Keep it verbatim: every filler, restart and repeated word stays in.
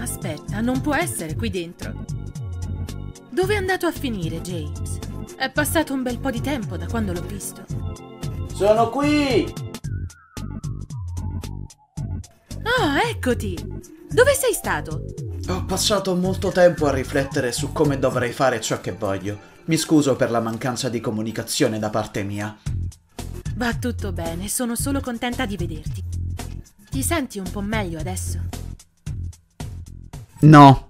Aspetta, non può essere qui dentro. Dove è andato a finire, James? È passato un bel po' di tempo da quando l'ho visto. Sono qui! Ah, eccoti! Dove sei stato? Ho passato molto tempo a riflettere su come dovrei fare ciò che voglio. Mi scuso per la mancanza di comunicazione da parte mia. Va tutto bene, sono solo contenta di vederti. Ti senti un po' meglio adesso? No.